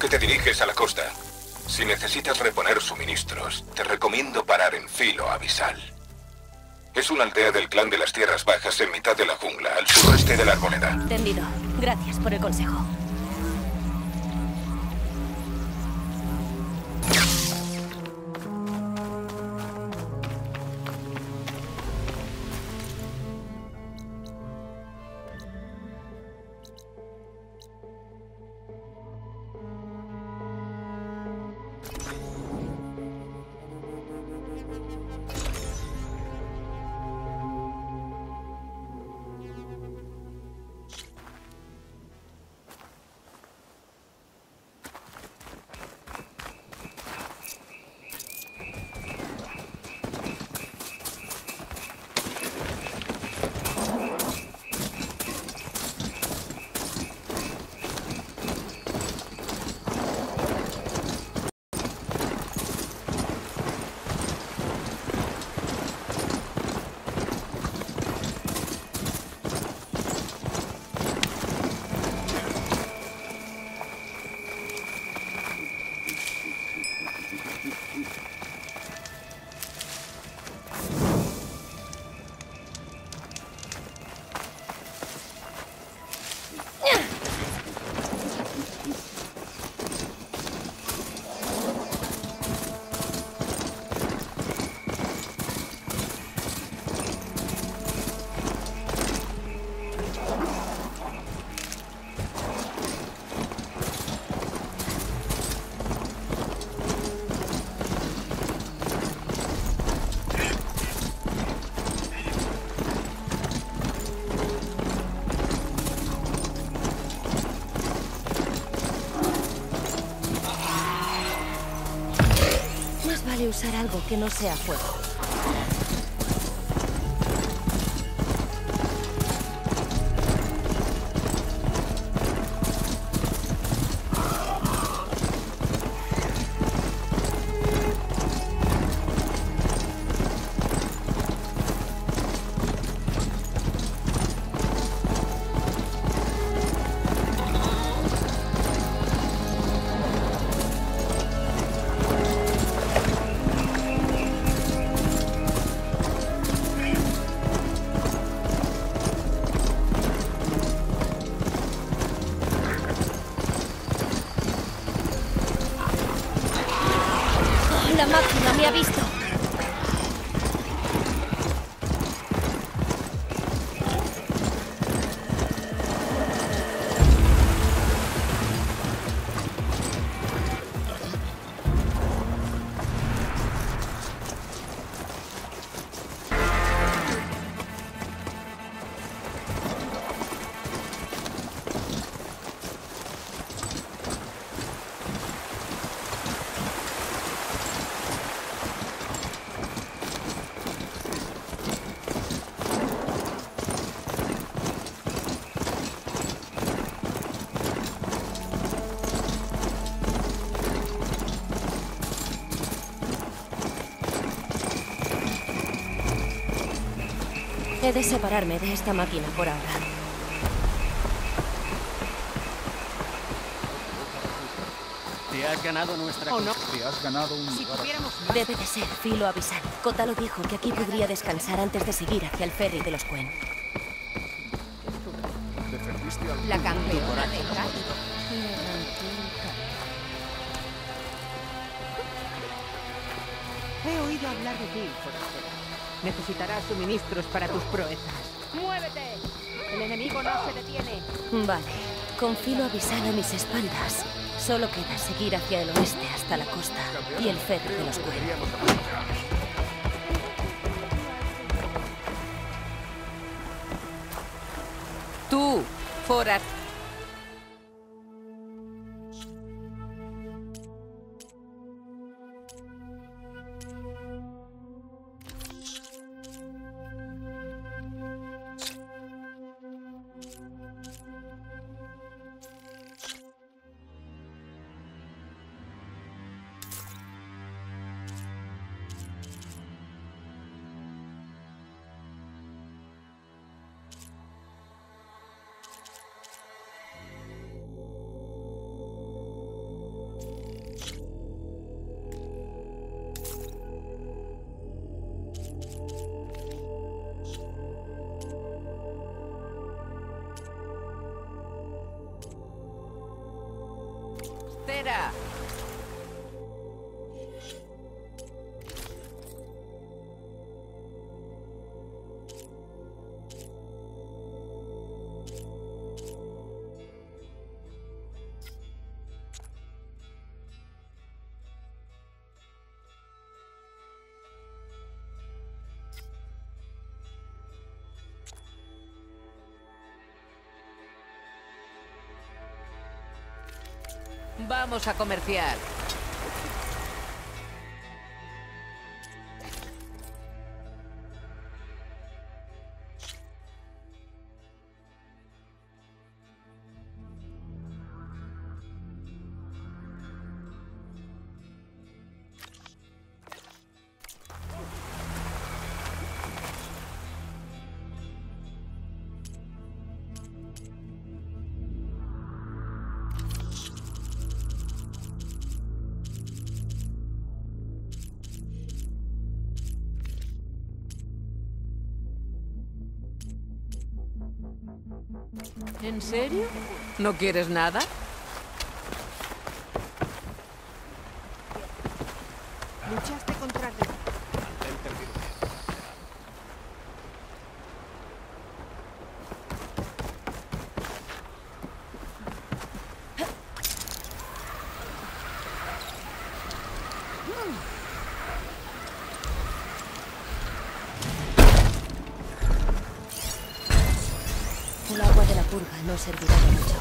que te diriges a la costa. Si necesitas reponer suministros, te recomiendo parar en Filo Abisal. Es una aldea del clan de las Tierras Bajas en mitad de la jungla, al suroeste de la Arboleda. Entendido. Gracias por el consejo. Vale usar algo que no sea fuego. La máquina me ha visto. He de separarme de esta máquina por ahora. Te has ganado nuestra... ¿O no? Te has ganado un... Si tuviéramos... Debe de ser Filo Abisal. Kota lo dijo que aquí podría descansar antes de seguir hacia el ferry de los Quen. Defendiste al... La campeona de Cal. He oído hablar de ti, forastera. Necesitarás suministros para tus proezas. ¡Muévete! El enemigo no se detiene. Vale. Con Filo Abisal a mis espaldas, solo queda seguir hacia el oeste hasta la costa y el ferry de los Quen. Tú, Forat. Vamos a comerciar. ¿En serio? ¿No quieres nada? Luchaste contra el... El agua de la purga no servirá de mucho.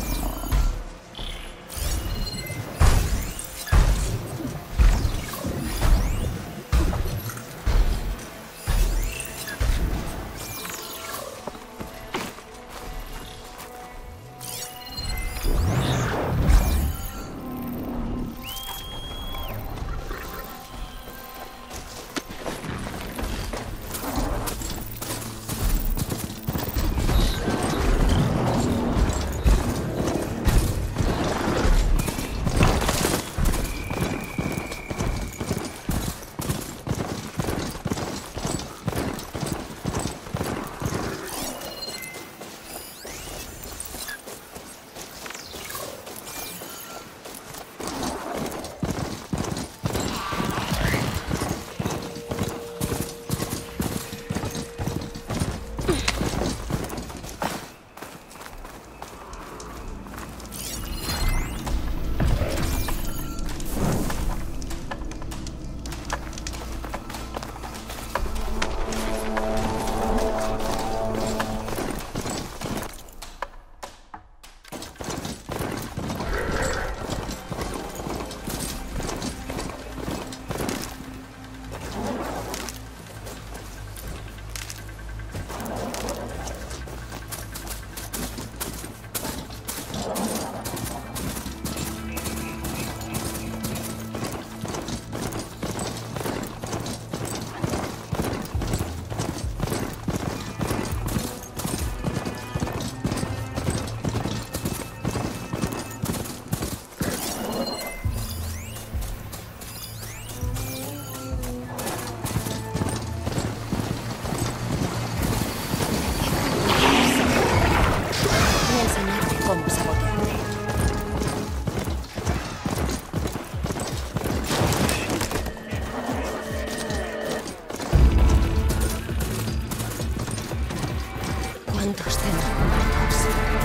¿Cuántos centauros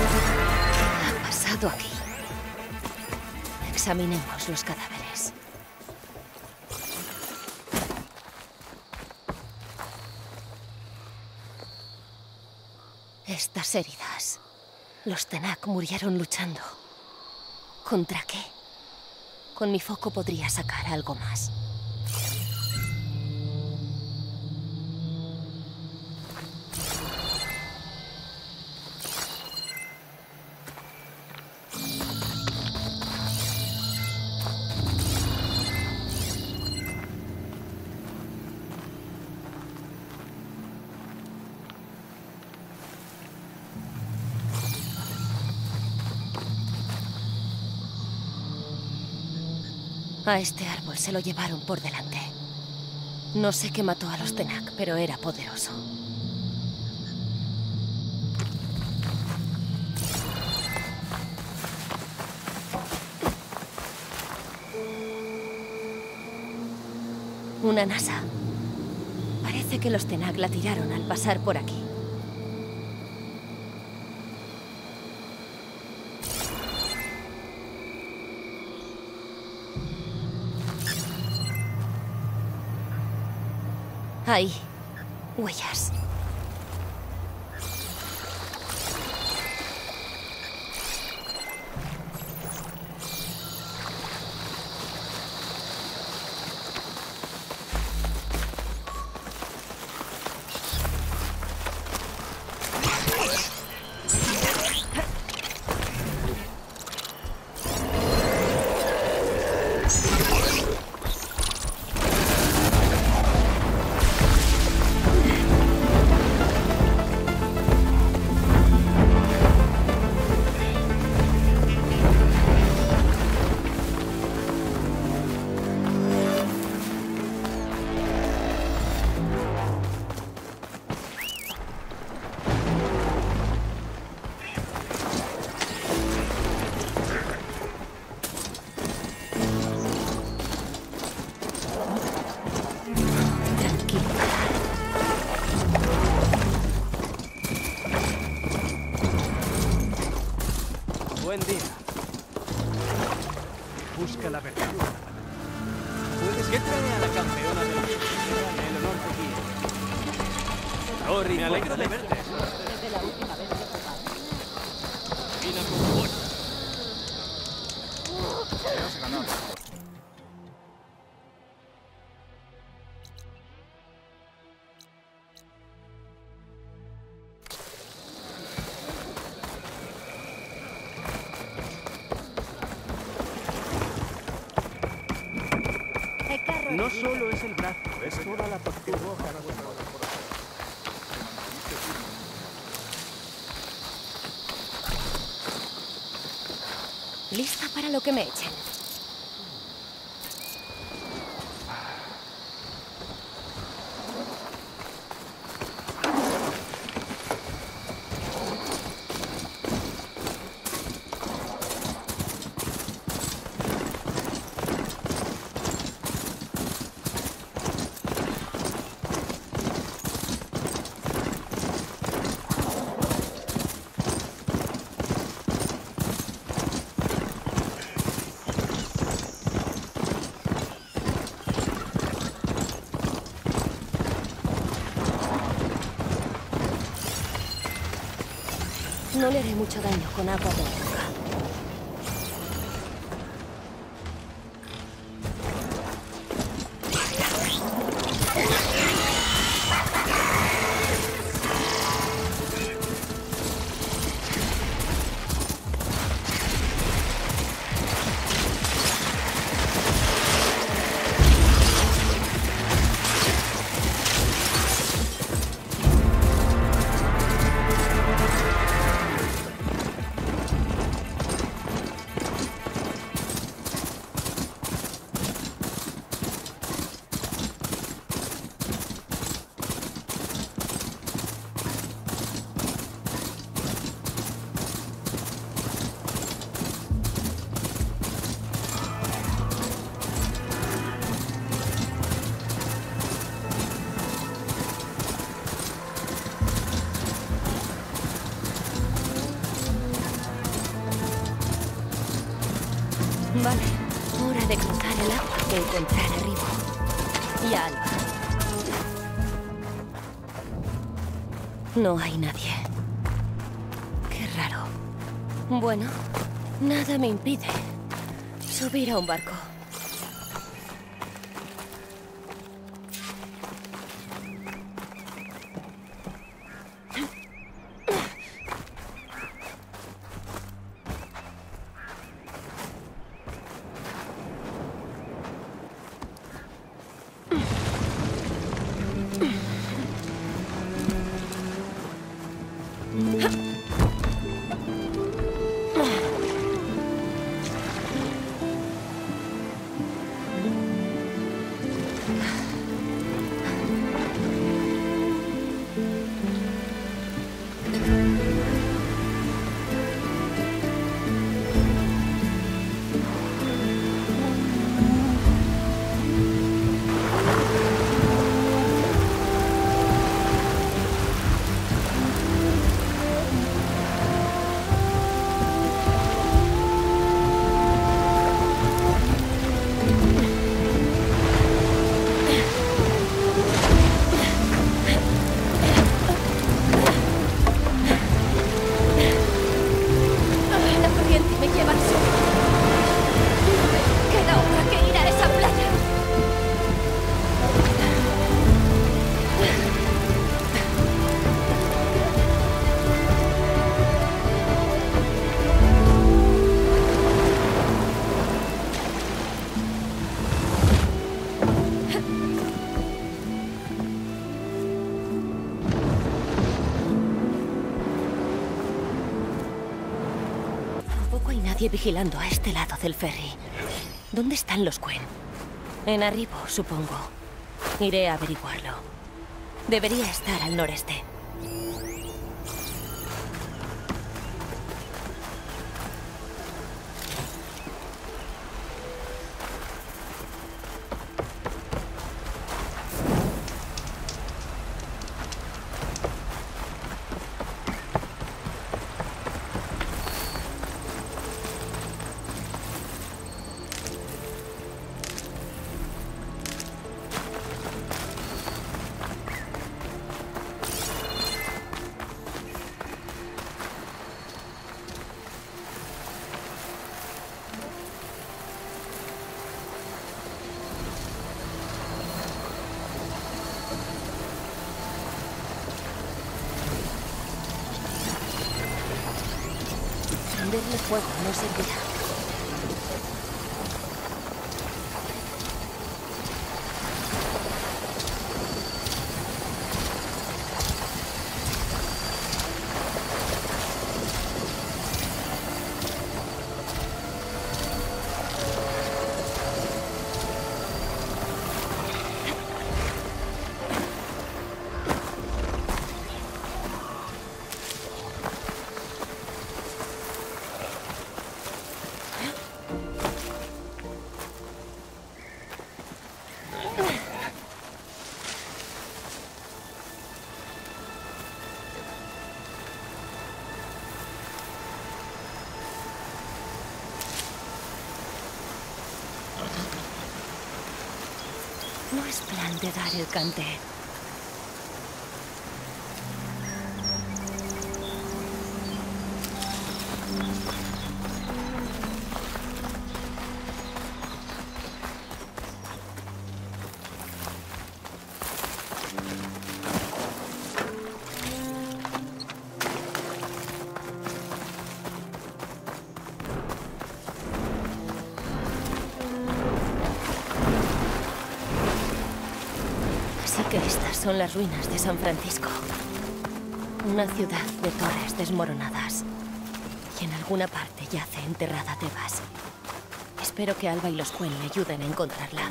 ha pasado aquí? Examinemos los cadáveres. Estas heridas. Los Tenakth murieron luchando. ¿Contra qué? Con mi foco podría sacar algo más. A este árbol se lo llevaron por delante. No sé qué mató a los Tenakth, pero era poderoso. Una nasa. Parece que los Tenakth la tiraron al pasar por aquí. Ahí. Huellas. Buen día. Busca la verdad. ¿Puedes que trae a la campeona del mundo? El honor te guíe. Rory, me alegro de verte. Desde la última vez que jugamos. Vina con fuerza. Te has ganado. No solo es el brazo, es toda la postura. Lista para lo que me echen. No le haré mucho daño con agua de la roca. Vale, hora de cruzar el agua y encontrar a Rivo. Y a Alba. No hay nadie. Qué raro. Bueno, nada me impide subir a un barco. Vigilando a este lado del ferry. ¿Dónde están los Quen? En Arribo, supongo. Iré a averiguarlo. Debería estar al noreste. Prenderle fuego no servirá. No es plan de dar el cante. Así que estas son las ruinas de San Francisco. Una ciudad de torres desmoronadas. Y en alguna parte yace enterrada Tebas. Espero que Alba y los Quen le ayuden a encontrarla.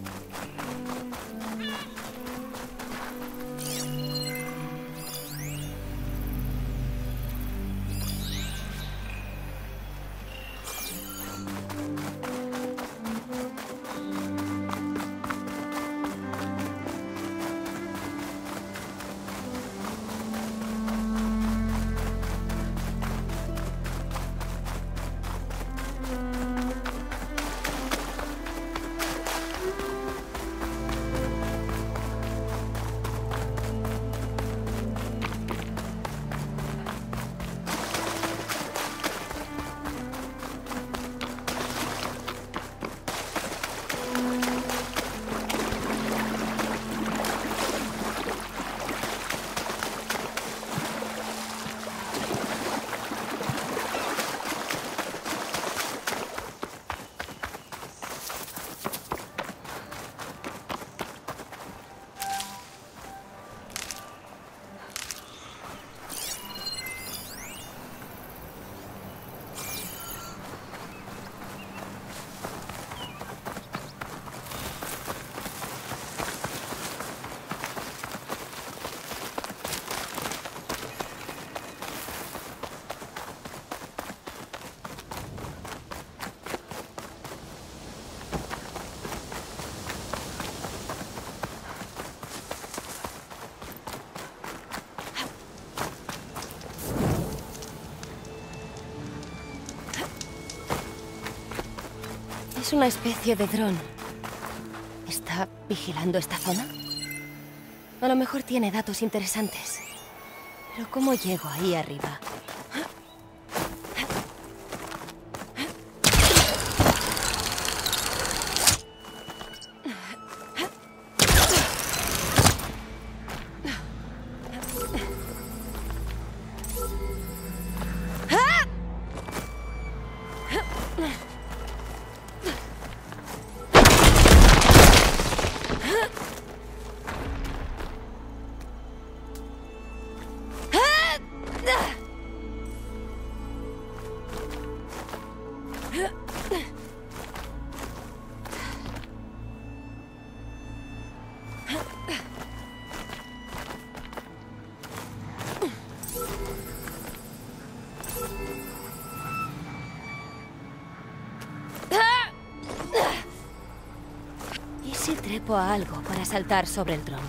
Es una especie de dron. ¿Está vigilando esta zona? A lo mejor tiene datos interesantes. Pero ¿cómo llego ahí arriba? ¿Y si trepo a algo para saltar sobre el dron?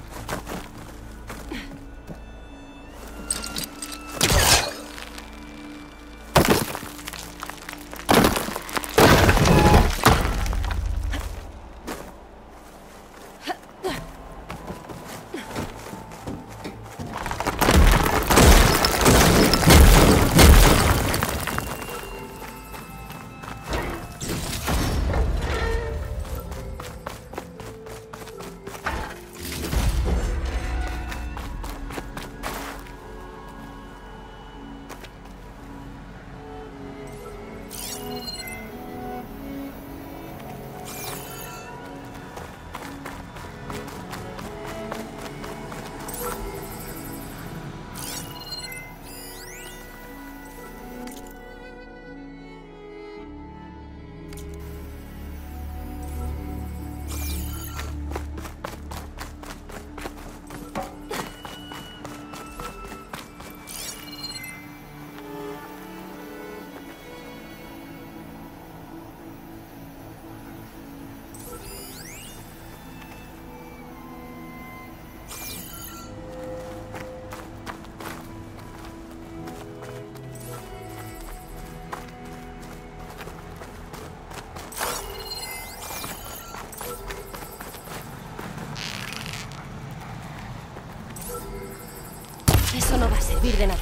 Eso no va a servir de nada.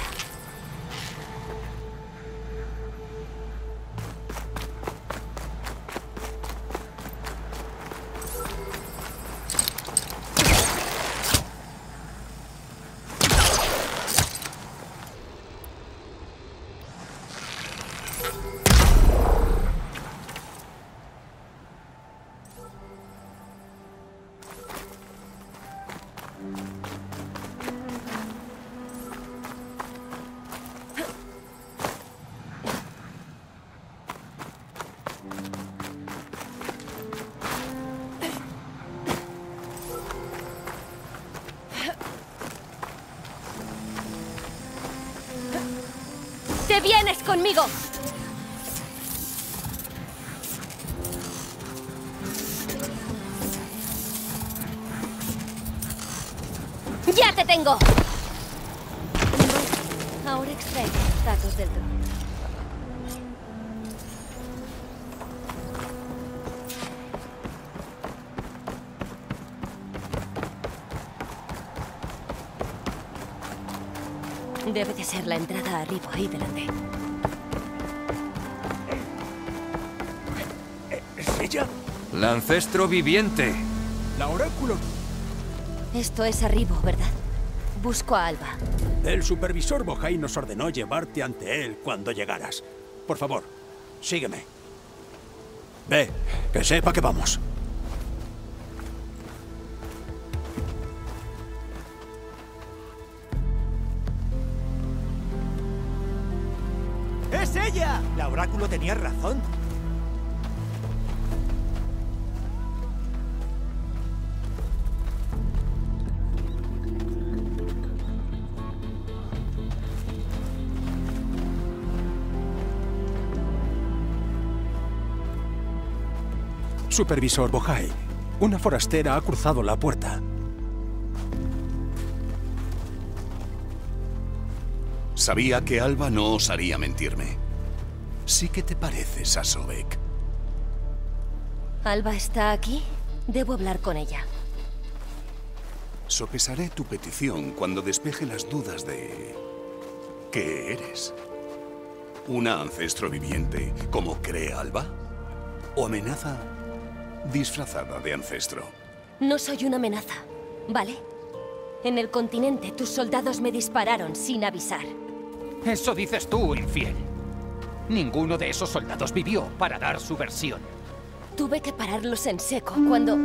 ¡Te vienes conmigo! ¡Ya te tengo! Ahora extrae los datos del dron. Debe de ser la entrada arriba, ahí delante. ¿Es ella? La ancestro viviente. La oráculo. Esto es arriba, ¿verdad? Busco a Alba. El supervisor Bohai nos ordenó llevarte ante él cuando llegaras. Por favor, sígueme. Ve, que sepa que vamos. ¡Es ella! La oráculo tenía razón. Supervisor Bohai, una forastera ha cruzado la puerta. Sabía que Alba no osaría mentirme. Sí que te pareces a Sobek. ¿Alba está aquí? Debo hablar con ella. Sopesaré tu petición cuando despeje las dudas de... ¿qué eres? ¿Una ancestro viviente como cree Alba? ¿O amenaza disfrazada de ancestro? No soy una amenaza, ¿vale? En el continente tus soldados me dispararon sin avisar. Eso dices tú, infiel. Ninguno de esos soldados vivió para dar su versión. Tuve que pararlos en seco cuando...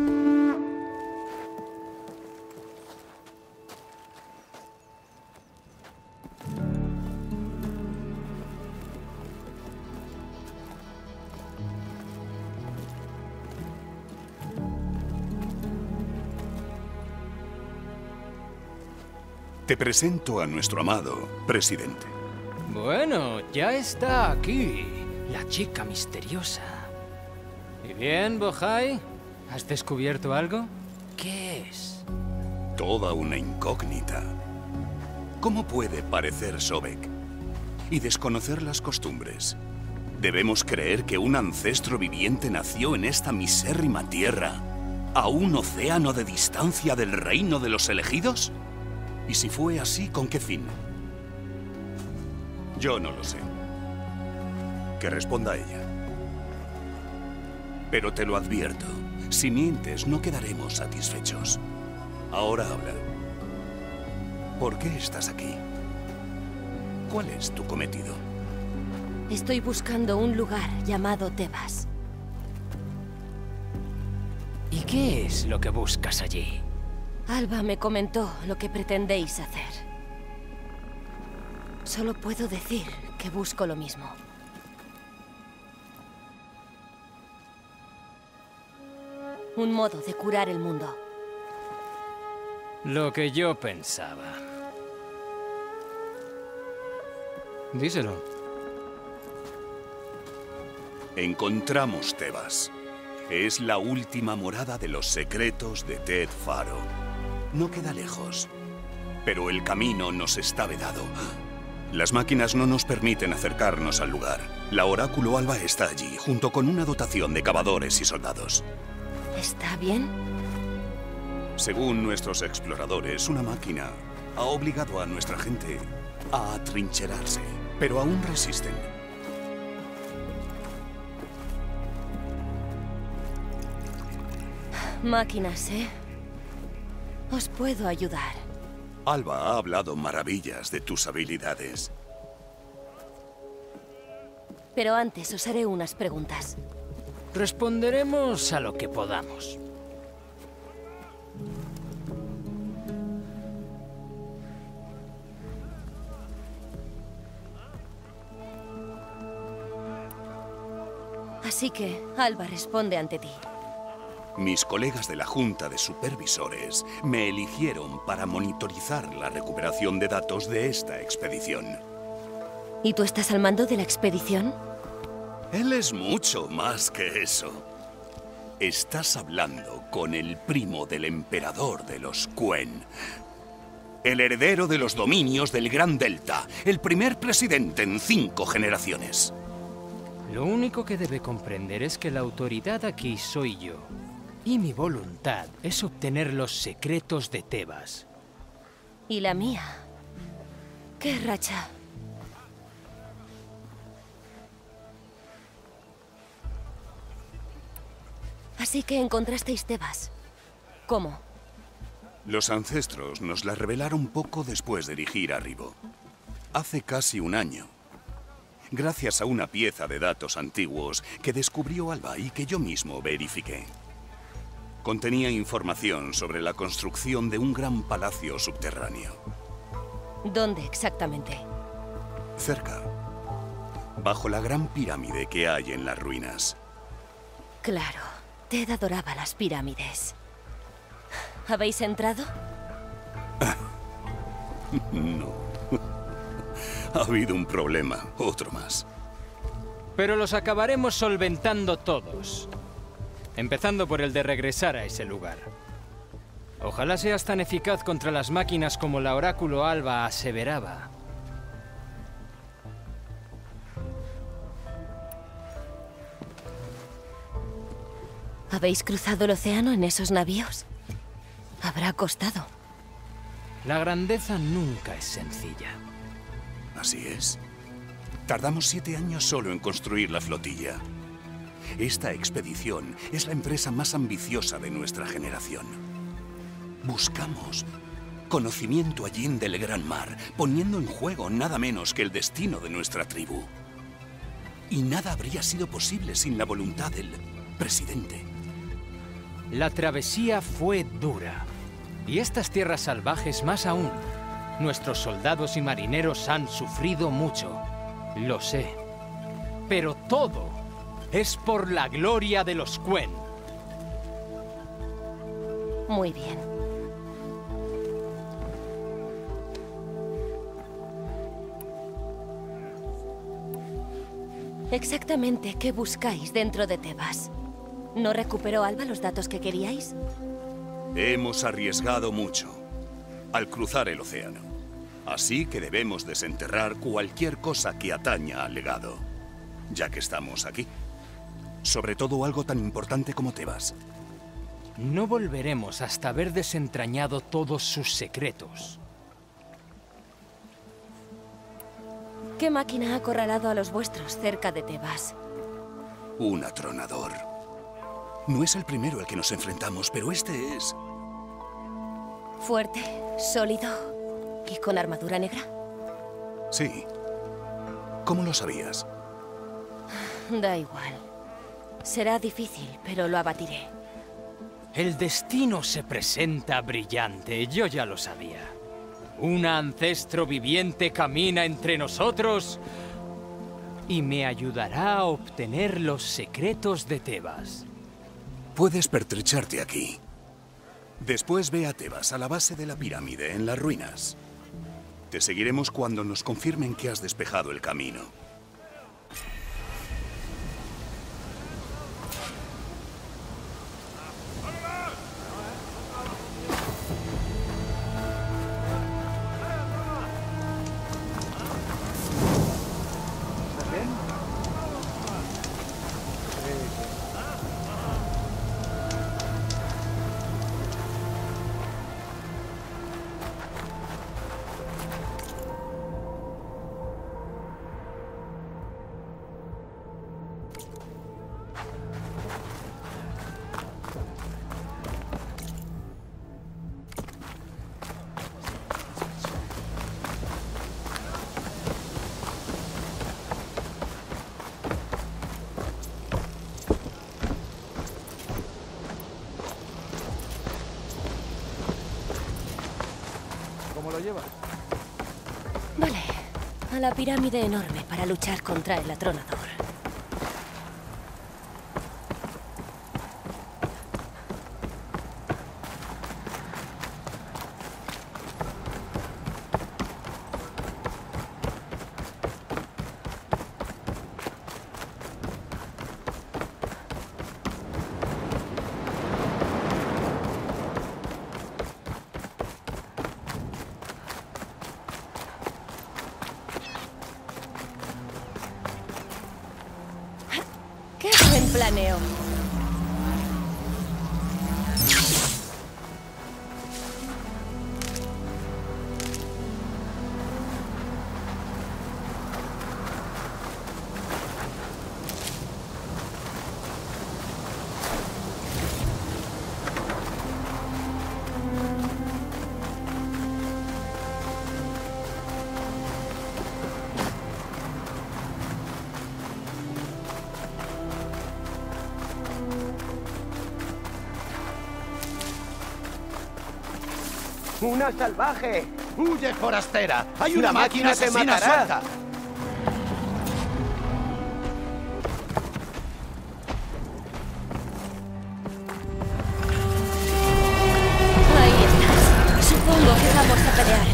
Te presento a nuestro amado presidente. Bueno, ya está aquí. La chica misteriosa. ¿Y bien, Bohai? ¿Has descubierto algo? ¿Qué es? Toda una incógnita. ¿Cómo puede parecer Sobek y desconocer las costumbres? ¿Debemos creer que un ancestro viviente nació en esta misérrima tierra, a un océano de distancia del reino de los elegidos? ¿Y si fue así, con qué fin? Yo no lo sé. Que responda ella. Pero te lo advierto, si mientes no quedaremos satisfechos. Ahora habla. ¿Por qué estás aquí? ¿Cuál es tu cometido? Estoy buscando un lugar llamado Tebas. ¿Y qué es lo que buscas allí? Alba me comentó lo que pretendéis hacer. Solo puedo decir que busco lo mismo. Un modo de curar el mundo. Lo que yo pensaba. Díselo. Encontramos Tebas. Es la última morada de los secretos de Ted Faro. No queda lejos, pero el camino nos está vedado. Las máquinas no nos permiten acercarnos al lugar. La Oráculo Alba está allí, junto con una dotación de cavadores y soldados. ¿Está bien? Según nuestros exploradores, una máquina ha obligado a nuestra gente a atrincherarse, pero aún resisten. Máquinas, ¿eh? Os puedo ayudar. Alba ha hablado maravillas de tus habilidades. Pero antes os haré unas preguntas. Responderemos a lo que podamos. Así que Alba responde ante ti. Mis colegas de la Junta de Supervisores me eligieron para monitorizar la recuperación de datos de esta expedición. ¿Y tú estás al mando de la expedición? Él es mucho más que eso. Estás hablando con el primo del emperador de los Quen. El heredero de los dominios del Gran Delta. El primer presidente en 5 generaciones. Lo único que debe comprender es que la autoridad aquí soy yo. Y mi voluntad es obtener los secretos de Tebas. ¿Y la mía? ¿Qué racha? Así que encontrasteis Tebas. ¿Cómo? Los ancestros nos la revelaron poco después de erigir a Ribo. Hace casi un año. Gracias a una pieza de datos antiguos que descubrió Alba y que yo mismo verifiqué. Contenía información sobre la construcción de un gran palacio subterráneo. ¿Dónde exactamente? Cerca. Bajo la gran pirámide que hay en las ruinas. Claro. Ted adoraba las pirámides. ¿Habéis entrado? No. Ha habido un problema, otro más. Pero los acabaremos solventando todos. Empezando por el de regresar a ese lugar. Ojalá seas tan eficaz contra las máquinas como la Oráculo Alba aseveraba. ¿Habéis cruzado el océano en esos navíos? Habrá costado. La grandeza nunca es sencilla. Así es. Tardamos 7 años solo en construir la flotilla. Esta expedición es la empresa más ambiciosa de nuestra generación. Buscamos conocimiento allende el gran mar, poniendo en juego nada menos que el destino de nuestra tribu. Y nada habría sido posible sin la voluntad del presidente. La travesía fue dura. Y estas tierras salvajes más aún. Nuestros soldados y marineros han sufrido mucho. Lo sé. Pero todo es por la gloria de los Quen. Muy bien. Exactamente, ¿qué buscáis dentro de Tebas? ¿No recuperó Alba los datos que queríais? Hemos arriesgado mucho al cruzar el océano. Así que debemos desenterrar cualquier cosa que ataña al legado, ya que estamos aquí. Sobre todo algo tan importante como Tebas. No volveremos hasta haber desentrañado todos sus secretos. ¿Qué máquina ha acorralado a los vuestros cerca de Tebas? Un atronador. No es el primero al que nos enfrentamos, pero este es... ¿Fuerte? ¿Sólido? ¿Y con armadura negra? Sí. ¿Cómo lo sabías? Da igual. Será difícil, pero lo abatiré. El destino se presenta brillante, yo ya lo sabía. Un ancestro viviente camina entre nosotros y me ayudará a obtener los secretos de Tebas. Puedes pertrecharte aquí. Después ve a Tebas, a la base de la pirámide, en las ruinas. Te seguiremos cuando nos confirmen que has despejado el camino. ¿Cómo lo llevas? Vale, a la pirámide enorme para luchar contra el atronador. ¡Qué buen planeo! ¡Una salvaje! ¡Huye, forastera! ¡Hay ¡La una máquina te asesina matará! suelta! Ahí estás. Supongo que vamos a pelear.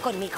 conmigo.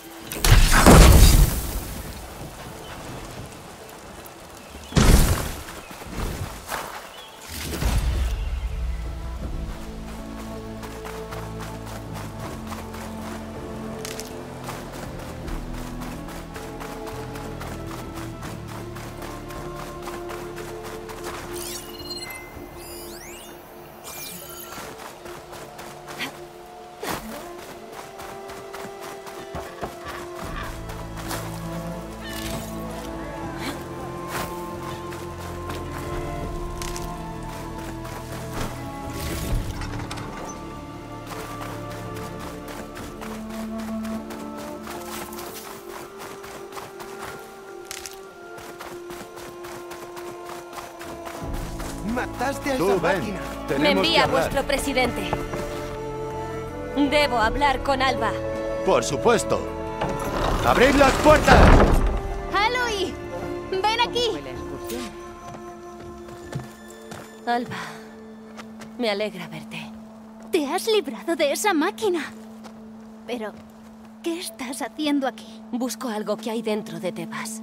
Mataste a Tú, esa ven. máquina. Me Tenemos que envía hablar. vuestro presidente. Debo hablar con Alba. Por supuesto. ¡Abrid las puertas! ¡Aloy! ¡Ven aquí! Fue la excursión. Alba, me alegra verte. Te has librado de esa máquina. Pero, ¿qué estás haciendo aquí? Busco algo que hay dentro de Tebas.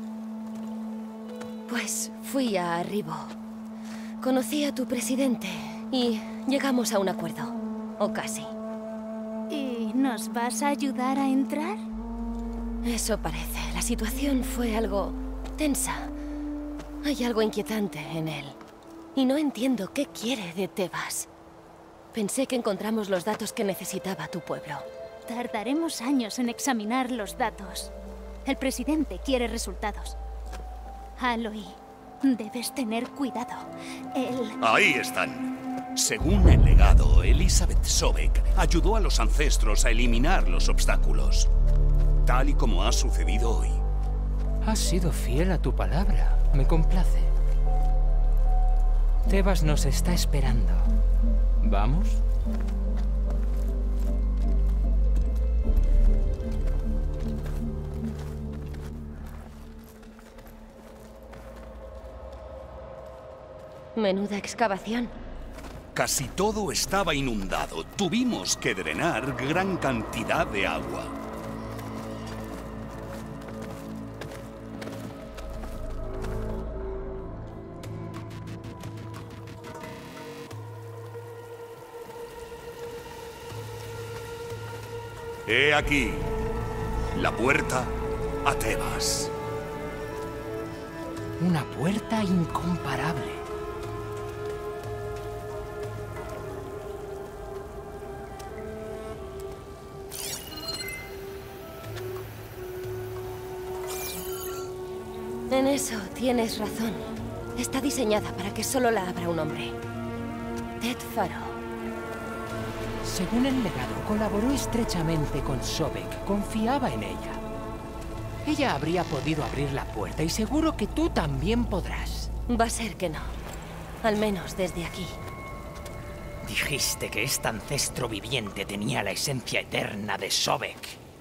Pues fui a Arribo. Conocí a tu presidente y llegamos a un acuerdo. O casi. ¿Y nos vas a ayudar a entrar? Eso parece. La situación fue algo tensa. Hay algo inquietante en él. Y no entiendo qué quiere de Tebas. Pensé que encontramos los datos que necesitaba tu pueblo. Tardaremos años en examinar los datos. El presidente quiere resultados. Aloy, debes tener cuidado. Él... Ahí están. Según el legado, Elizabeth Sobek ayudó a los ancestros a eliminar los obstáculos. Tal y como ha sucedido hoy. Has sido fiel a tu palabra. Me complace. Tebas nos está esperando. ¿Vamos? Menuda excavación. Casi todo estaba inundado. Tuvimos que drenar gran cantidad de agua. He aquí la puerta a Tebas. Una puerta incomparable. En eso tienes razón. Está diseñada para que solo la abra un hombre. Ted Faro. Según el legado, colaboró estrechamente con Sobek. Confiaba en ella. Ella habría podido abrir la puerta y seguro que tú también podrás. Va a ser que no. Al menos desde aquí. Dijiste que este ancestro viviente tenía la esencia eterna de Sobek.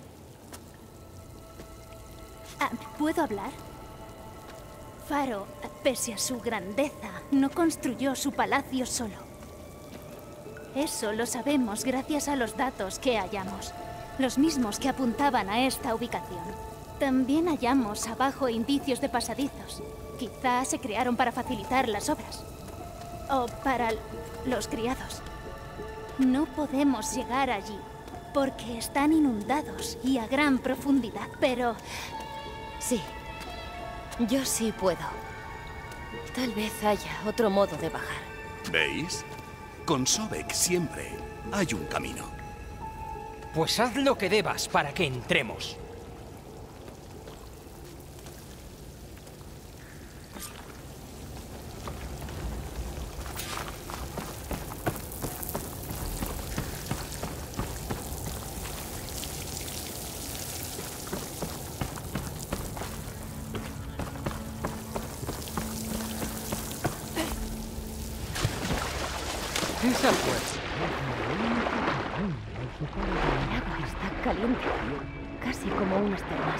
¿Puedo hablar? Faro, pese a su grandeza, no construyó su palacio solo. Eso lo sabemos gracias a los datos que hallamos. Los mismos que apuntaban a esta ubicación. También hallamos abajo indicios de pasadizos. Quizá se crearon para facilitar las obras. O para los criados. No podemos llegar allí porque están inundados y a gran profundidad, pero... Sí. Yo sí puedo. Tal vez haya otro modo de bajar. ¿Veis? Con Sobek siempre hay un camino. Pues haz lo que debas para que entremos. Esa puerta. El agua está caliente. Casi como unas termas.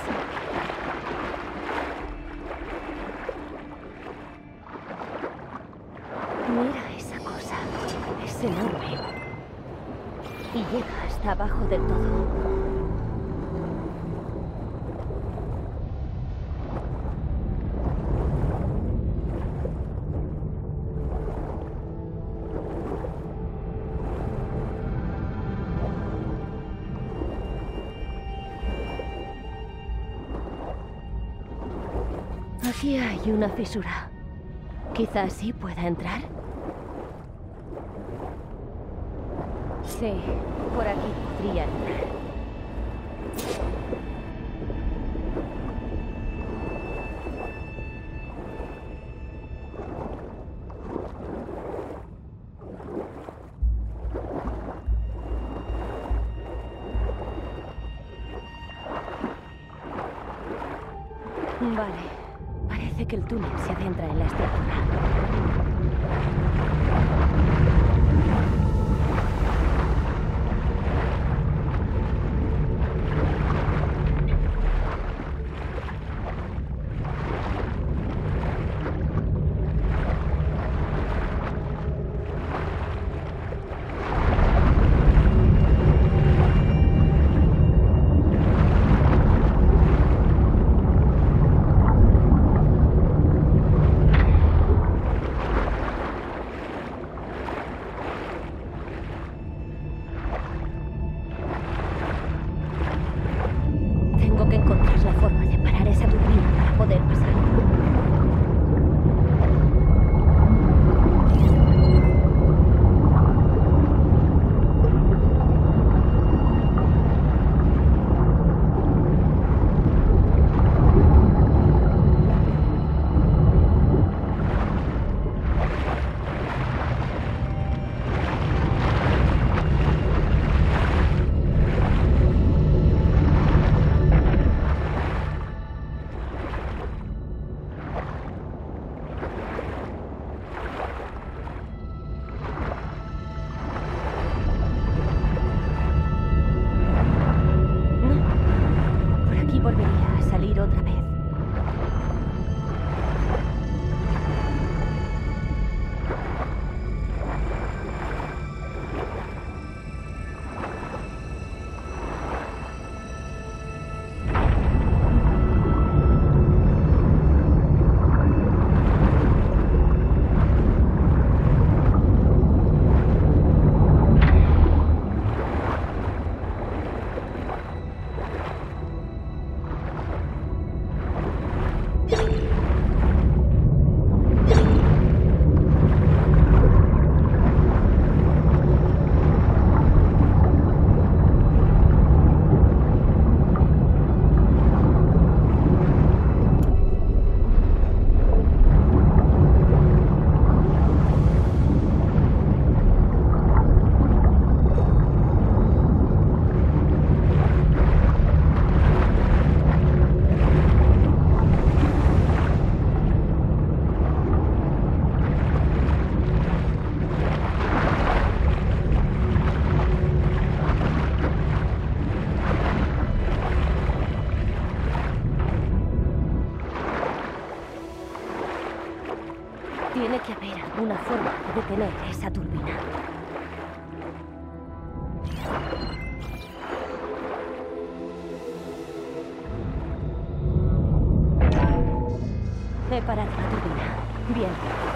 Mira esa cosa. Es enorme. Y llega hasta abajo del todo. Aquí hay una fisura. Quizás sí pueda entrar. Sí, por aquí podría entrar. Vale. Parece que el túnel se adentra en la estructura. Tengo que encontrar la forma de parar esa turbina para poder pasar. Volvería a salir otra vez. Tiene que haber alguna forma de detener esa turbina. He parado la turbina. Bien.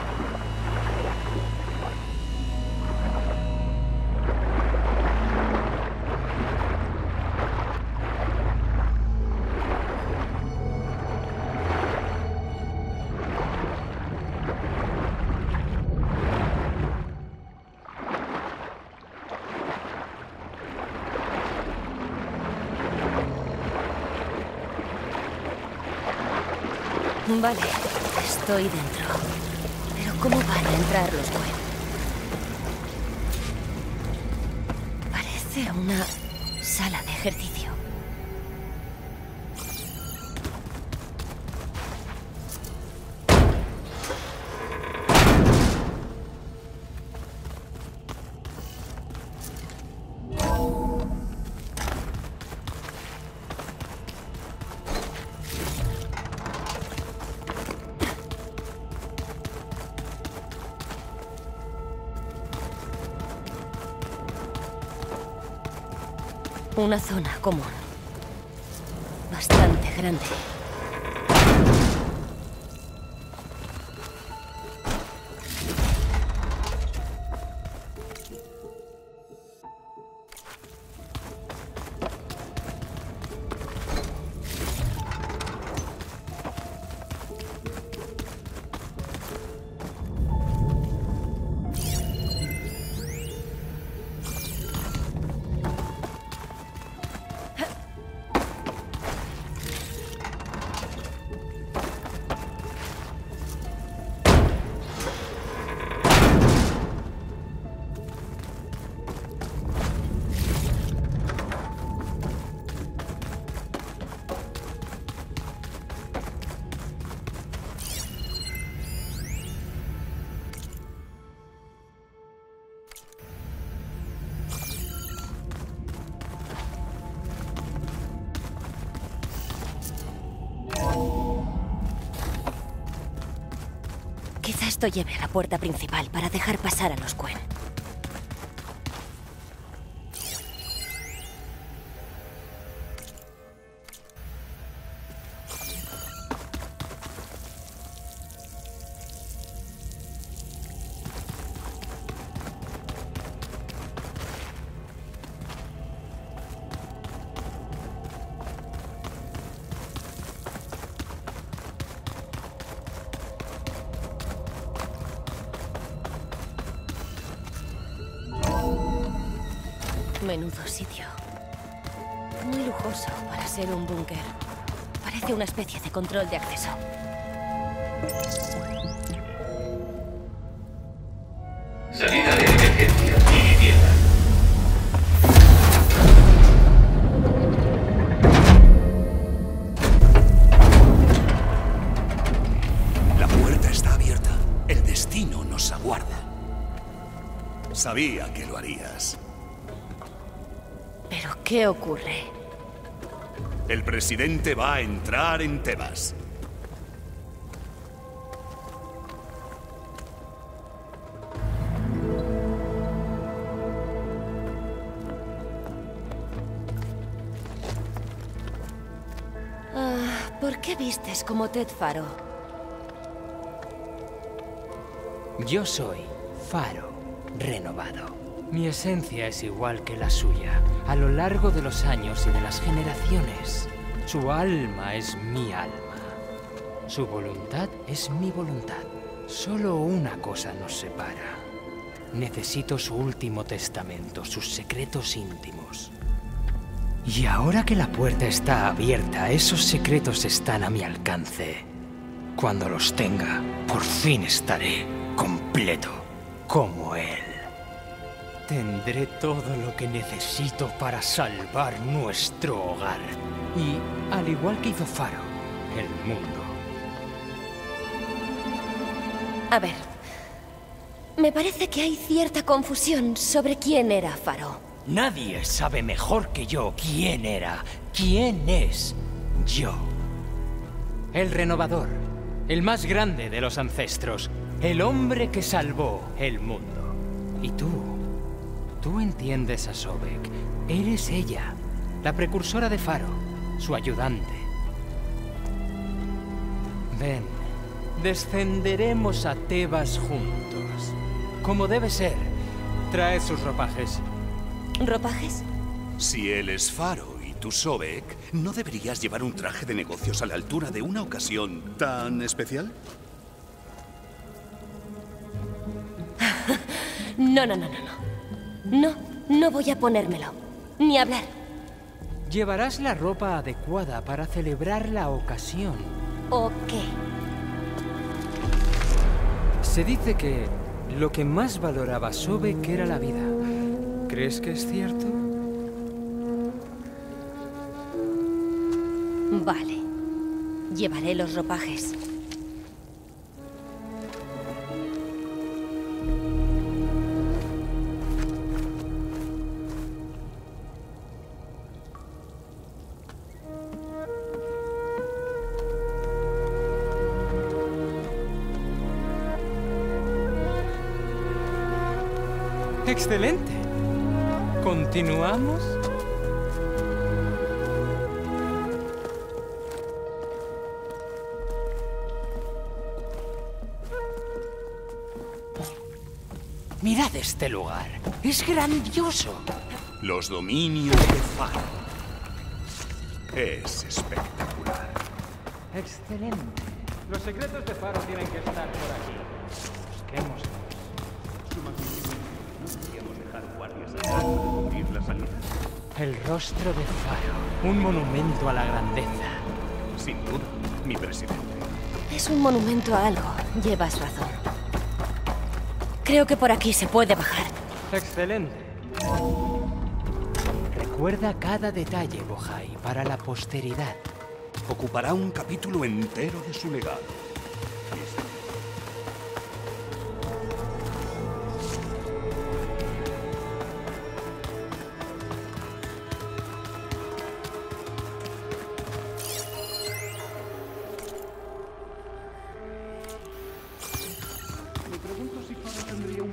Vale, estoy dentro. Pero ¿cómo van a entrar los web? Parece una sala de ejercicio. Una zona común. Bastante grande. Quizá esto lleve a la puerta principal para dejar pasar a los Quen. Menudo sitio. Muy lujoso para ser un búnker. Parece una especie de control de acceso. Salida de emergencia iniciada. La puerta está abierta. El destino nos aguarda. Sabía que lo harías. ¿Pero qué ocurre? El presidente va a entrar en Tebas. ¿Por qué vistes como Ted Faro? Yo soy Faro renovado. Mi esencia es igual que la suya, a lo largo de los años y de las generaciones. Su alma es mi alma. Su voluntad es mi voluntad. Solo una cosa nos separa. Necesito su último testamento, sus secretos íntimos. Y ahora que la puerta está abierta, esos secretos están a mi alcance. Cuando los tenga, por fin estaré completo, como él. Tendré todo lo que necesito para salvar nuestro hogar. Y, al igual que hizo Faro, el mundo. A ver. Me parece que hay cierta confusión sobre quién era Faro. Nadie sabe mejor que yo quién era, quién es yo. El renovador, el más grande de los ancestros, el hombre que salvó el mundo. Y tú entiendes a Sobek. Eres ella, la precursora de Faro, su ayudante. Ven, descenderemos a Tebas juntos. Como debe ser. Traed sus ropajes. ¿Ropajes? Si él es Faro y tú Sobek, ¿no deberías llevar un traje de negocios a la altura de una ocasión tan especial? No. No voy a ponérmelo. Ni hablar. Llevarás la ropa adecuada para celebrar la ocasión. ¿O qué? Se dice que lo que más valoraba Sobek era la vida. ¿Crees que es cierto? Vale. Llevaré los ropajes. ¡Excelente! ¿Continuamos? Mirad este lugar. Es grandioso. Los dominios de Faro. Es espectacular. Excelente. Los secretos de Faro tienen que estar por aquí. Busquémoslos. El rostro de Faro, un monumento a la grandeza. Sin duda, mi presidente. Es un monumento a algo. Llevas razón. Creo que por aquí se puede bajar. Excelente. Recuerda cada detalle, Bohai, para la posteridad. Ocupará un capítulo entero de su legado.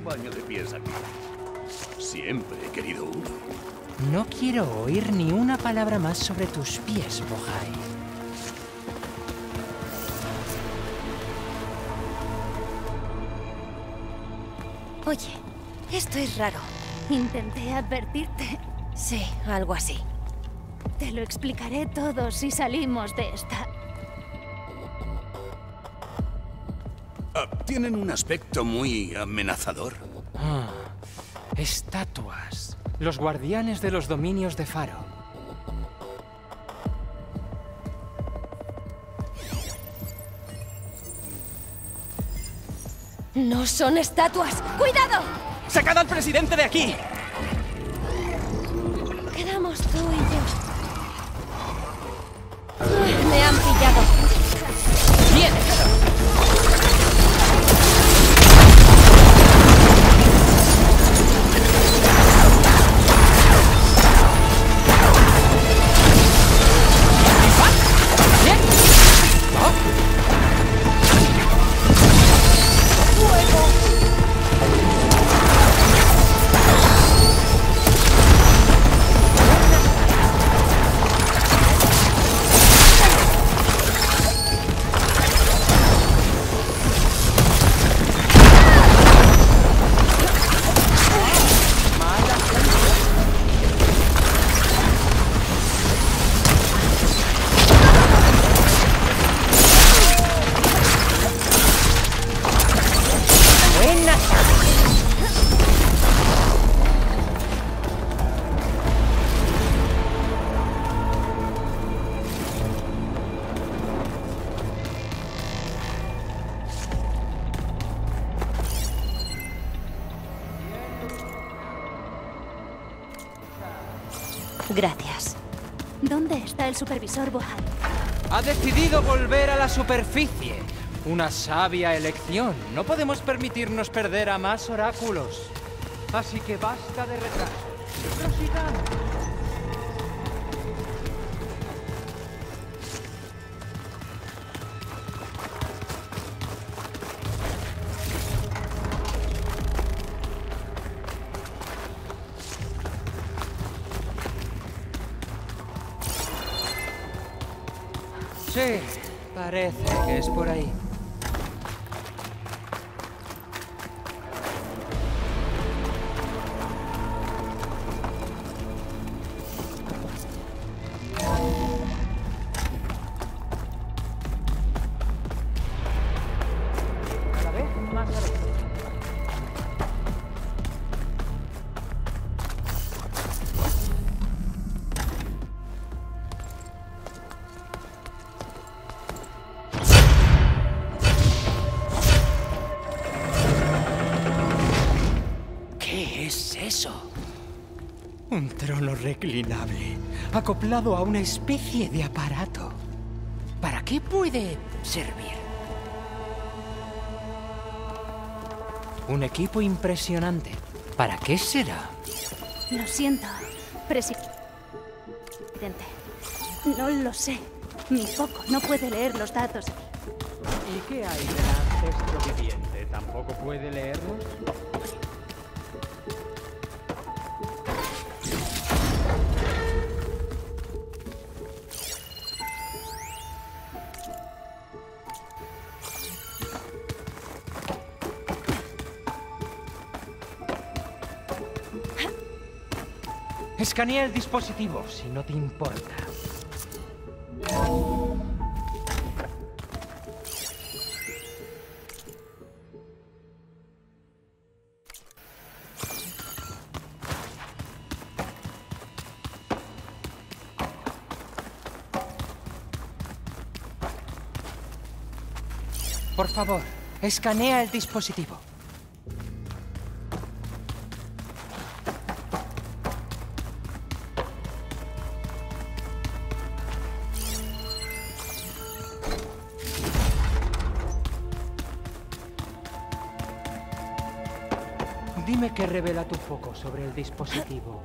baño de pies aquí. Siempre he querido uno. No quiero oír ni una palabra más sobre tus pies, Bohai. Oye, esto es raro. Intenté advertirte. Sí, algo así. Te lo explicaré todo si salimos de esta. Tienen un aspecto muy amenazador. Estatuas. Los guardianes de los dominios de Faro. ¡No son estatuas! ¡Cuidado! ¡Sacad al presidente de aquí! Quedamos tú y yo. Me han pillado. ¡Bien! Gracias. ¿Dónde está el supervisor Bohai? Ha decidido volver a la superficie. Una sabia elección. No podemos permitirnos perder a más oráculos. Así que basta de retrasos. Prosigamos. Sí, parece que es por ahí. Cada vez más a veces. ¿Qué es eso? Un trono reclinable, acoplado a una especie de aparato. ¿Para qué puede servir? Un equipo impresionante. ¿Para qué será? Lo siento, presidente. No lo sé. Mi foco no puede leer los datos. ¿Y qué hay del ancestro viviente? ¿Tampoco puede leerlos? Escanea el dispositivo, si no te importa. Por favor, escanea el dispositivo. Dime qué revela tu foco sobre el dispositivo.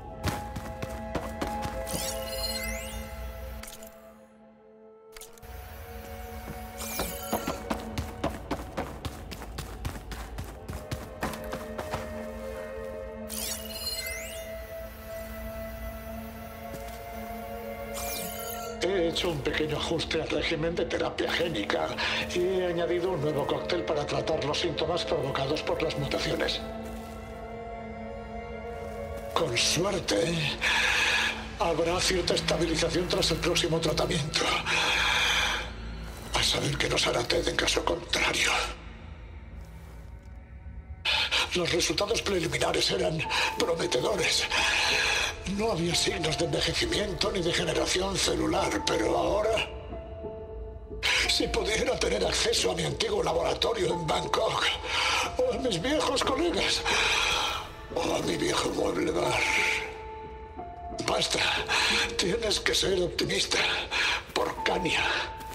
hecho un pequeño ajuste al régimen de terapia génica y he añadido un nuevo cóctel para tratar los síntomas provocados por las mutaciones. Con suerte, habrá cierta estabilización tras el próximo tratamiento. A saber qué nos hará Ted en caso contrario. Los resultados preliminares eran prometedores. No había signos de envejecimiento ni degeneración celular, pero ahora... Si pudiera tener acceso a mi antiguo laboratorio en Bangkok, o a mis viejos colegas, o a mi viejo mueble bar. Basta, tienes que ser optimista, por Kanya.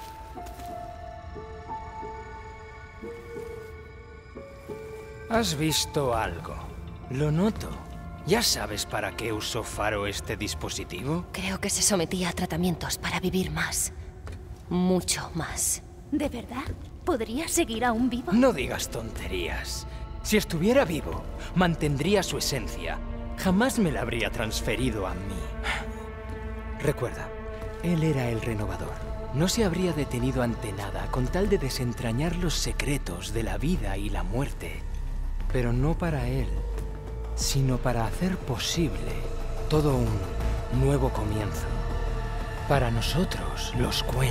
¿Has visto algo? Lo noto. ¿Ya sabes para qué usó Faro este dispositivo? Creo que se sometía a tratamientos para vivir más. Mucho más. ¿De verdad? ¿Podría seguir aún vivo? No digas tonterías. Si estuviera vivo, mantendría su esencia. Jamás me la habría transferido a mí. Recuerda, él era el renovador. No se habría detenido ante nada con tal de desentrañar los secretos de la vida y la muerte. Pero no para él, sino para hacer posible todo un nuevo comienzo. Para nosotros, los Quen.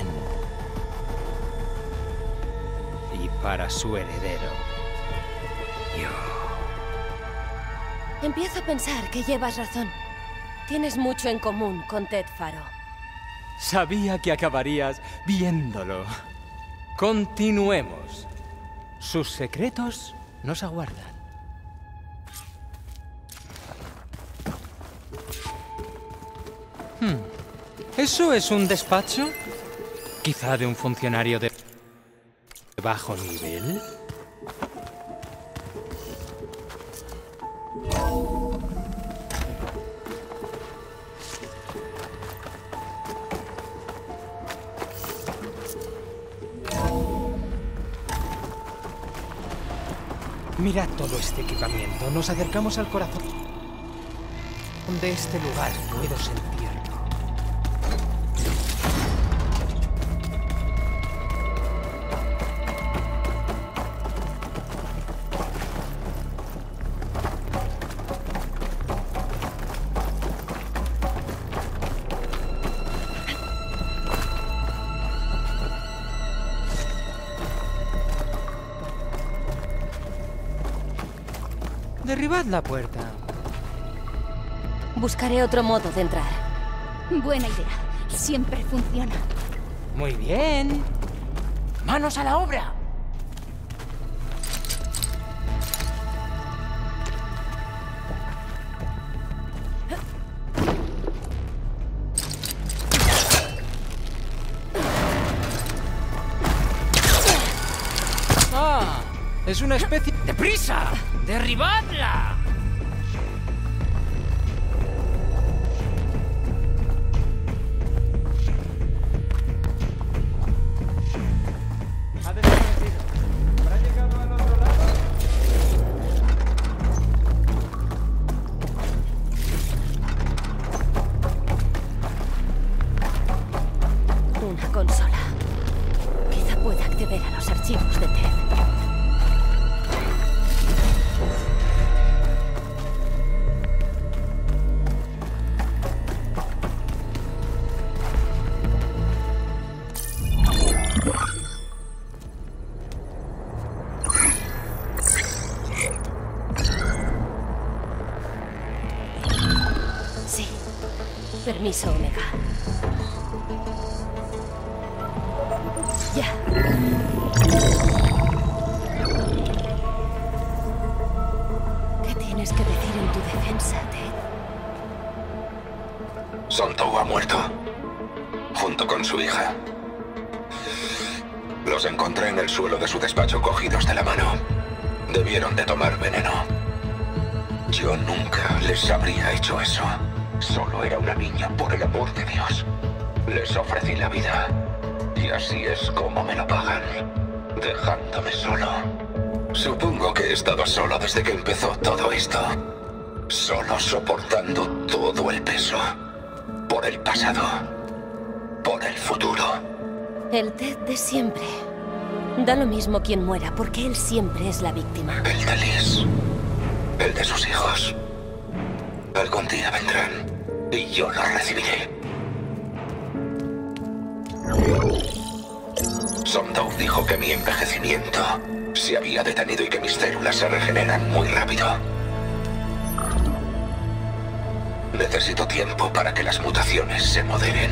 Y para su heredero, yo. Empiezo a pensar que llevas razón. Tienes mucho en común con Ted Faro. Sabía que acabarías viéndolo. Continuemos. Sus secretos nos aguardan. ¿Eso es un despacho? ¿Quizá de un funcionario de bajo nivel? Mirad todo este equipamiento. Nos acercamos al corazón de este lugar. Puedo sentirlo. Derribad la puerta. Buscaré otro modo de entrar. Buena idea. Siempre funciona. Muy bien. ¡Manos a la obra! ¡Ah! Es una especie... ¡Deprisa! ¡Derribadla! Ha desaparecido. ¿Habrá llegado al otro lado? Una consola. Quizá pueda acceder a los archivos de Ted. Permiso, Omega. Ya. ¿Qué tienes que decir en tu defensa, Ted? Sontou ha muerto, junto con su hija. Los encontré en el suelo de su despacho cogidos de la mano. Debieron de tomar veneno. Yo nunca les habría hecho eso. Solo era una niña, por el amor de Dios. Les ofrecí la vida. Y así es como me lo pagan. Dejándome solo. Supongo que he estado solo desde que empezó todo esto. Solo soportando todo el peso. Por el pasado. Por el futuro. El Ted de siempre. Da lo mismo quien muera, porque él siempre es la víctima. El de Liz. El de sus hijos. Algún día vendrán y yo los recibiré. Sondow dijo que mi envejecimiento se había detenido y que mis células se regeneran muy rápido. Necesito tiempo para que las mutaciones se moderen.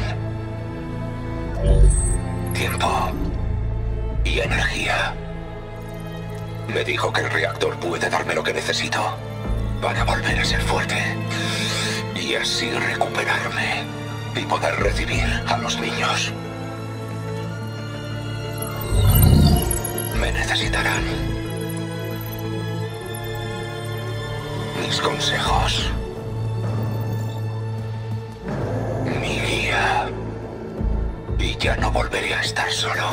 Tiempo y energía. Me dijo que el reactor puede darme lo que necesito para volver a ser fuerte y así recuperarme y poder recibir a los niños. Me necesitarán. Mis consejos. Mi guía. Y ya no volveré a estar solo.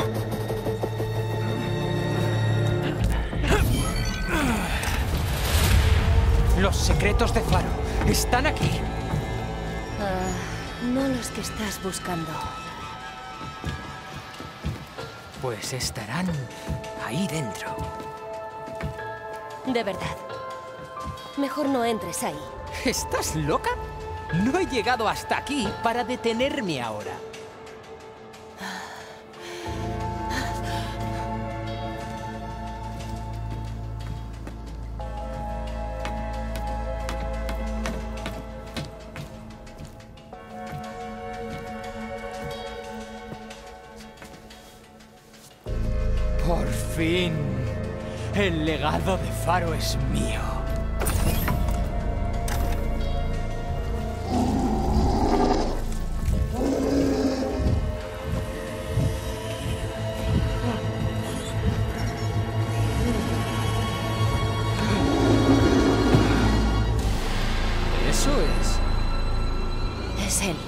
Los secretos de Faro están aquí. No los que estás buscando. Pues estarán ahí dentro. De verdad. Mejor no entres ahí. ¿Estás loca? No he llegado hasta aquí para detenerme ahora. Por fin, el legado de Faro es mío. Eso es. Es él.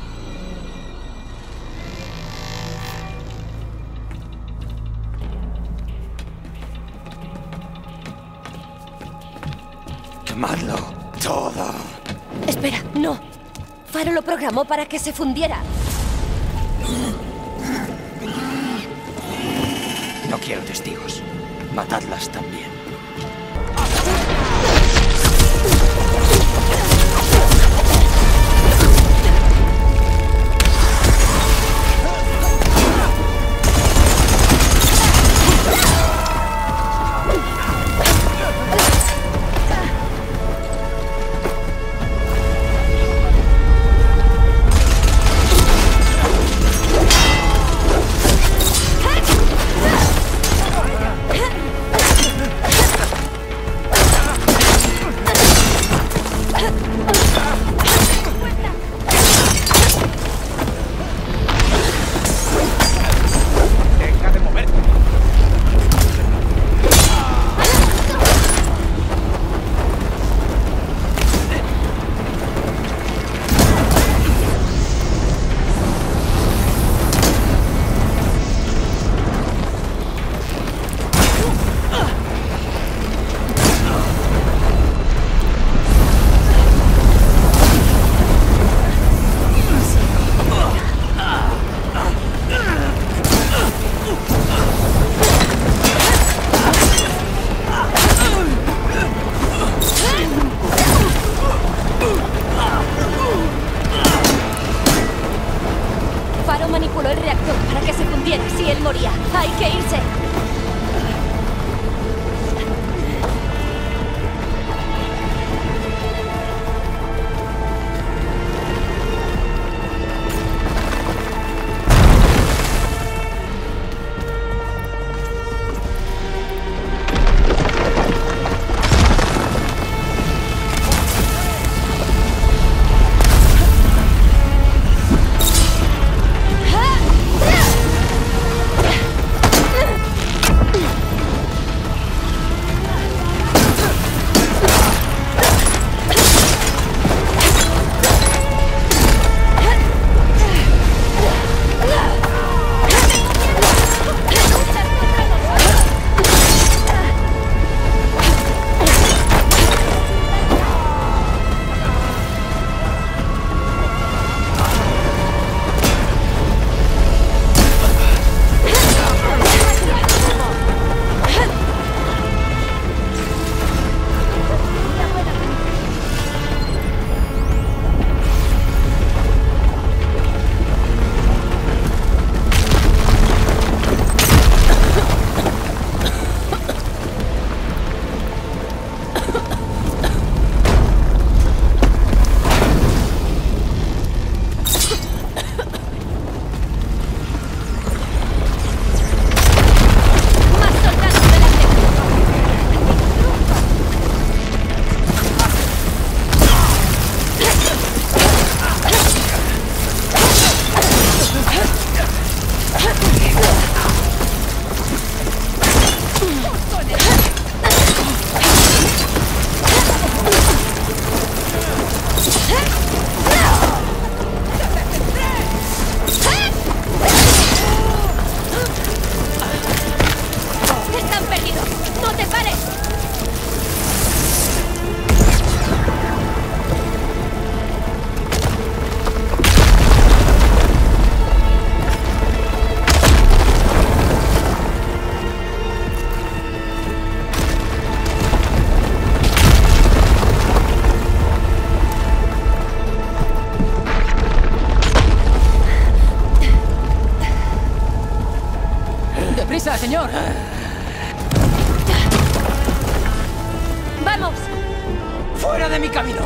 Quemadlo todo. Espera, no. Faro lo programó para que se fundiera. No quiero testigos. Matadlas también. señor! ¡Vamos! ¡Fuera de mi camino!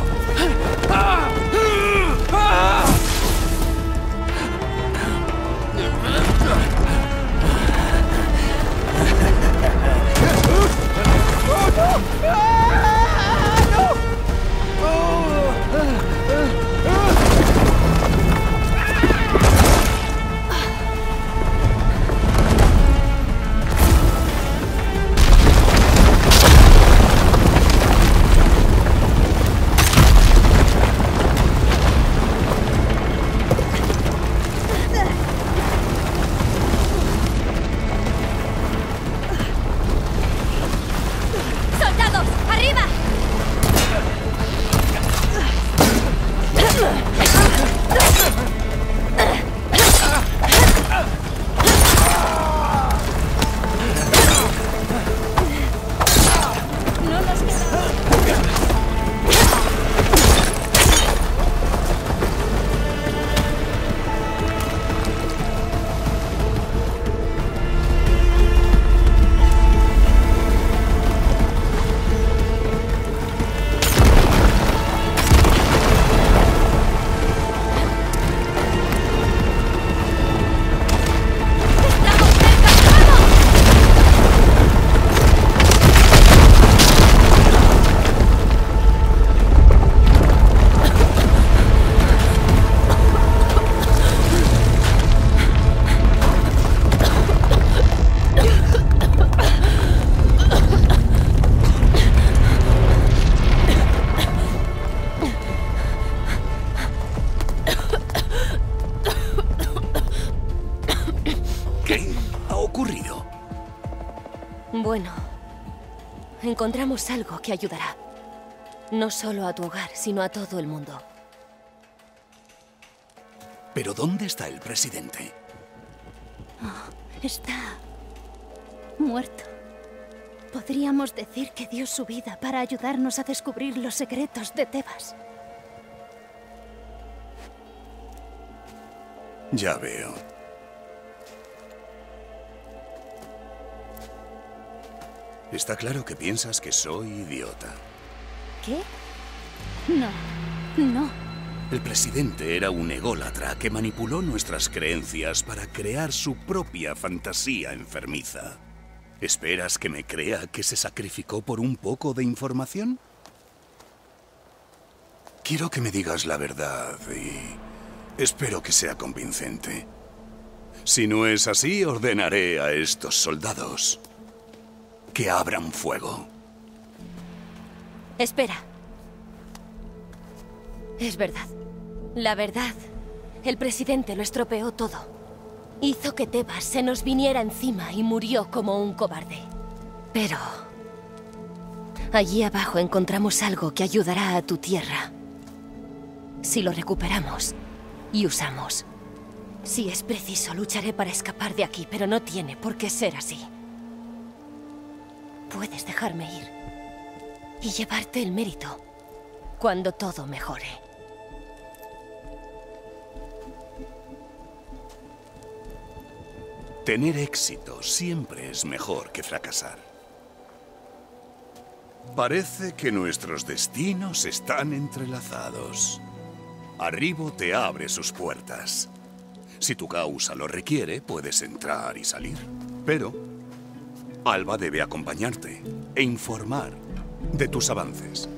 ¡Soldados! ¡Arriba! No nos quedamos. ¿Qué ha ocurrido? Bueno, encontramos algo que ayudará. No solo a tu hogar, sino a todo el mundo. ¿Pero dónde está el presidente? Está muerto. Podríamos decir que dio su vida para ayudarnos a descubrir los secretos de Tebas. Ya veo. Está claro que piensas que soy idiota. ¿Qué? No, no. El presidente era un ególatra que manipuló nuestras creencias para crear su propia fantasía enfermiza. ¿Esperas que me crea que se sacrificó por un poco de información? Quiero que me digas la verdad y espero que sea convincente. Si no es así, ordenaré a estos soldados que abran fuego. Espera. Es verdad. La verdad. El presidente lo estropeó todo. Hizo que Tebas se nos viniera encima y murió como un cobarde. Pero allí abajo encontramos algo que ayudará a tu tierra. Si lo recuperamos y usamos. Si es preciso, lucharé para escapar de aquí, pero no tiene por qué ser así. Puedes dejarme ir y llevarte el mérito cuando todo mejore. Tener éxito siempre es mejor que fracasar. Parece que nuestros destinos están entrelazados. Arribo te abre sus puertas. Si tu causa lo requiere, puedes entrar y salir. Pero Alba debe acompañarte e informar de tus avances.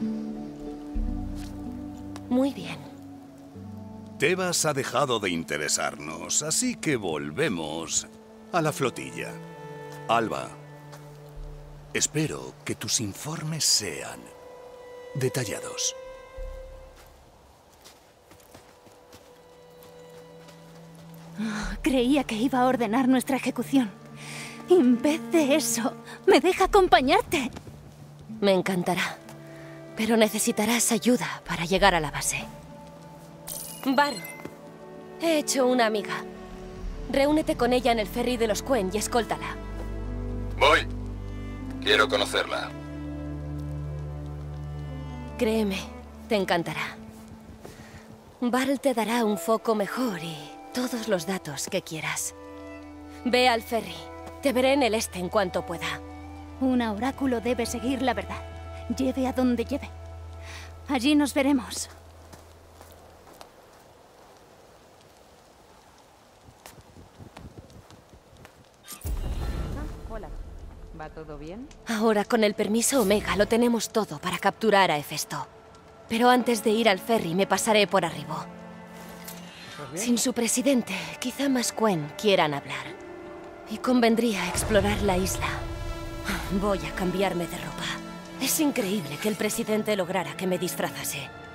Muy bien. Tebas ha dejado de interesarnos, así que volvemos a la flotilla. Alba, espero que tus informes sean detallados. Creía que iba a ordenar nuestra ejecución. En vez de eso, me deja acompañarte. Me encantará. Pero necesitarás ayuda para llegar a la base. Bar, he hecho una amiga. Reúnete con ella en el ferry de los Quen y escóltala. Voy. Quiero conocerla. Créeme, te encantará. Barl te dará un foco mejor y todos los datos que quieras. Ve al ferry. Te veré en el este en cuanto pueda. Un oráculo debe seguir la verdad, lleve a donde lleve. Allí nos veremos. Hola. ¿Va todo bien? Ahora, con el permiso Omega, lo tenemos todo para capturar a Hefesto. Pero antes de ir al ferry, me pasaré por arriba. Sin su presidente, quizá Masquen quieran hablar. Y convendría explorar la isla. Voy a cambiarme de ropa. Es increíble que el presidente lograra que me disfrazase.